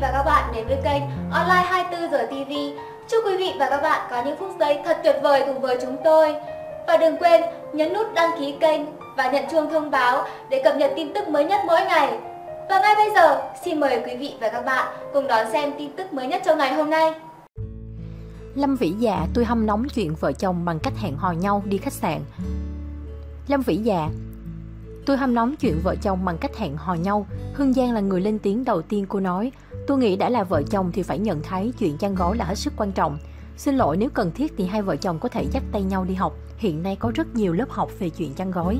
và các bạn đến với kênh Online 24 giờ TV. Chúc quý vị và các bạn có những phút giây thật tuyệt vời cùng với chúng tôi. Và đừng quên nhấn nút đăng ký kênh và nhận chuông thông báo để cập nhật tin tức mới nhất mỗi ngày. Và ngay bây giờ, xin mời quý vị và các bạn cùng đón xem tin tức mới nhất trong ngày hôm nay. Lâm Vĩ Dạ, tôi hâm nóng chuyện vợ chồng bằng cách hẹn hò nhau đi khách sạn. Lâm Vĩ Dạ, tôi hâm nóng chuyện vợ chồng bằng cách hẹn hò nhau. Hương Giang là người lên tiếng đầu tiên. Cô nói, tôi nghĩ đã là vợ chồng thì phải nhận thấy chuyện chăn gối là hết sức quan trọng. Xin lỗi, nếu cần thiết thì hai vợ chồng có thể dắt tay nhau đi học. Hiện nay có rất nhiều lớp học về chuyện chăn gối.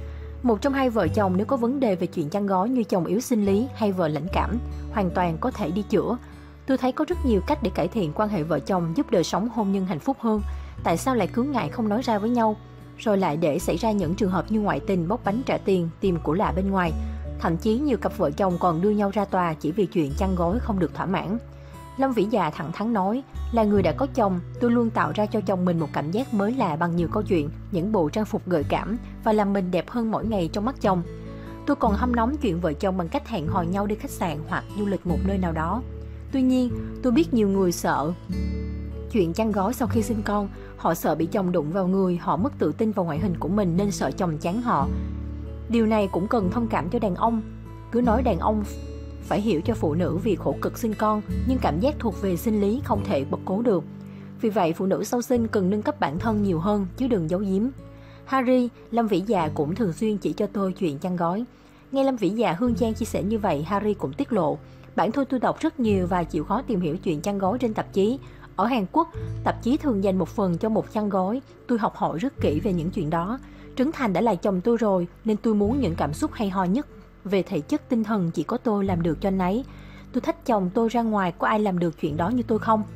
Một trong hai vợ chồng nếu có vấn đề về chuyện chăn gối như chồng yếu sinh lý hay vợ lãnh cảm, hoàn toàn có thể đi chữa. Tôi thấy có rất nhiều cách để cải thiện quan hệ vợ chồng, giúp đời sống hôn nhân hạnh phúc hơn. Tại sao lại cứ ngại không nói ra với nhau, rồi lại để xảy ra những trường hợp như ngoại tình, bóc bánh trả tiền, tìm của lạ bên ngoài. Thậm chí nhiều cặp vợ chồng còn đưa nhau ra tòa chỉ vì chuyện chăn gối không được thỏa mãn. Lâm Vĩ Dạ thẳng thắn nói, là người đã có chồng, tôi luôn tạo ra cho chồng mình một cảm giác mới lạ bằng nhiều câu chuyện, những bộ trang phục gợi cảm và làm mình đẹp hơn mỗi ngày trong mắt chồng. Tôi còn hâm nóng chuyện vợ chồng bằng cách hẹn hò nhau đi khách sạn hoặc du lịch một nơi nào đó. Tuy nhiên, tôi biết nhiều người sợ chuyện chăn gối sau khi sinh con. Họ sợ bị chồng đụng vào người, họ mất tự tin vào ngoại hình của mình nên sợ chồng chán họ. Điều này cũng cần thông cảm cho đàn ông. Cứ nói đàn ông phải hiểu cho phụ nữ vì khổ cực sinh con, nhưng cảm giác thuộc về sinh lý không thể bật cố được. Vì vậy, phụ nữ sau sinh cần nâng cấp bản thân nhiều hơn, chứ đừng giấu giếm. Harry, Lâm Vĩ Dạ cũng thường xuyên chỉ cho tôi chuyện chăn gối. Nghe Lâm Vĩ Dạ, Hương Giang chia sẻ như vậy, Harry cũng tiết lộ, bản thân tôi đọc rất nhiều và chịu khó tìm hiểu chuyện chăn gối trên tạp chí. Ở Hàn Quốc, tạp chí thường dành một phần cho một chăn gối. Tôi học hỏi rất kỹ về những chuyện đó. Trấn Thành đã là chồng tôi rồi, nên tôi muốn những cảm xúc hay ho nhất về thể chất tinh thần chỉ có tôi làm được cho anh ấy. Tôi thách chồng tôi ra ngoài, có ai làm được chuyện đó như tôi không?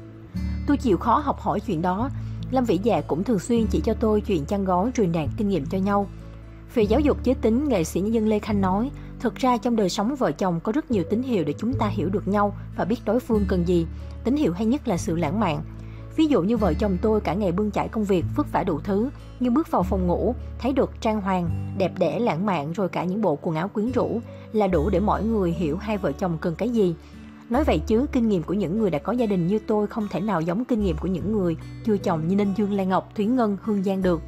Tôi chịu khó học hỏi chuyện đó. Lâm Vĩ Dạ cũng thường xuyên chỉ cho tôi chuyện chăn gối, truyền đạt kinh nghiệm cho nhau. Về giáo dục giới tính, nghệ sĩ nhân dân Lê Khanh nói, thực ra trong đời sống vợ chồng có rất nhiều tín hiệu để chúng ta hiểu được nhau và biết đối phương cần gì. Tín hiệu hay nhất là sự lãng mạn. Ví dụ như vợ chồng tôi cả ngày bươn chải công việc, vất vả đủ thứ, nhưng bước vào phòng ngủ, thấy được trang hoàng, đẹp đẽ, lãng mạn, rồi cả những bộ quần áo quyến rũ là đủ để mọi người hiểu hai vợ chồng cần cái gì. Nói vậy chứ, kinh nghiệm của những người đã có gia đình như tôi không thể nào giống kinh nghiệm của những người chưa chồng như Ninh Dương, Lan Ngọc, Thúy Ngân, Hương Giang được.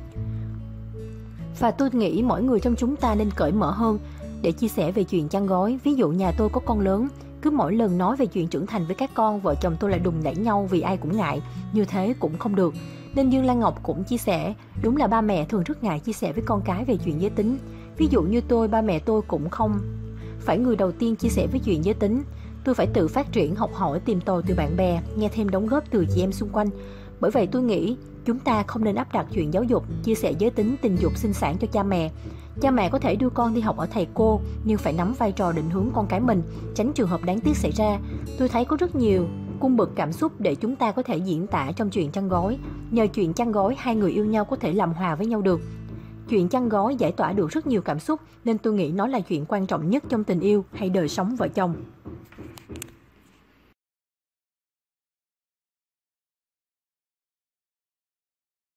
Và tôi nghĩ mỗi người trong chúng ta nên cởi mở hơn để chia sẻ về chuyện chăn gối. Ví dụ nhà tôi có con lớn, cứ mỗi lần nói về chuyện trưởng thành với các con, vợ chồng tôi lại đùng đẩy nhau vì ai cũng ngại. Như thế cũng không được. Nên Dương Lan Ngọc cũng chia sẻ, đúng là ba mẹ thường rất ngại chia sẻ với con cái về chuyện giới tính. Ví dụ như tôi, ba mẹ tôi cũng không phải người đầu tiên chia sẻ với chuyện giới tính. Tôi phải tự phát triển, học hỏi, tìm tòi từ bạn bè, nghe thêm đóng góp từ chị em xung quanh. Bởi vậy tôi nghĩ chúng ta không nên áp đặt chuyện giáo dục, chia sẻ giới tính, tình dục, sinh sản cho cha mẹ. Cha mẹ có thể đưa con đi học ở thầy cô, nhưng phải nắm vai trò định hướng con cái mình, tránh trường hợp đáng tiếc xảy ra. Tôi thấy có rất nhiều cung bậc cảm xúc để chúng ta có thể diễn tả trong chuyện chăn gối. Nhờ chuyện chăn gối, hai người yêu nhau có thể làm hòa với nhau được. Chuyện chăn gối giải tỏa được rất nhiều cảm xúc, nên tôi nghĩ nó là chuyện quan trọng nhất trong tình yêu hay đời sống vợ chồng.